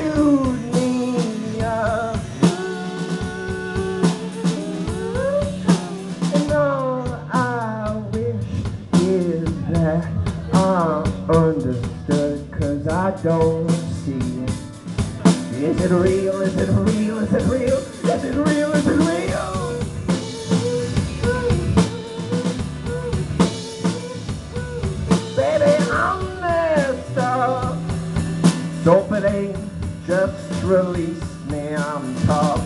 chewed me up. And all I wish is that I understood, 'cause I don't see it. Is it real? Is it real? Is it real? Is it real? Is it real? Baby, I'm messed up. Dope it ain't, just release me, I'm tough.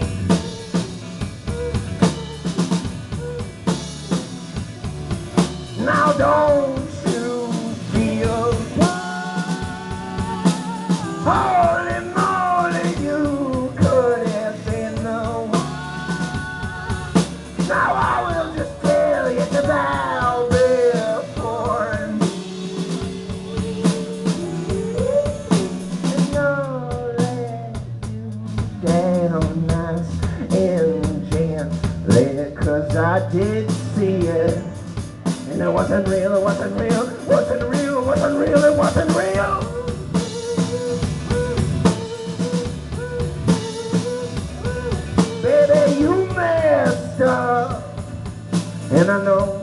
Now don't you feel holy moly, you could have been the one. Now I will just tell you to bow before and I'll let you down nice and gently, 'cause I did see it. And it wasn't real, it wasn't real, it wasn't real, it wasn't real, it wasn't real. Baby, you messed up, and I know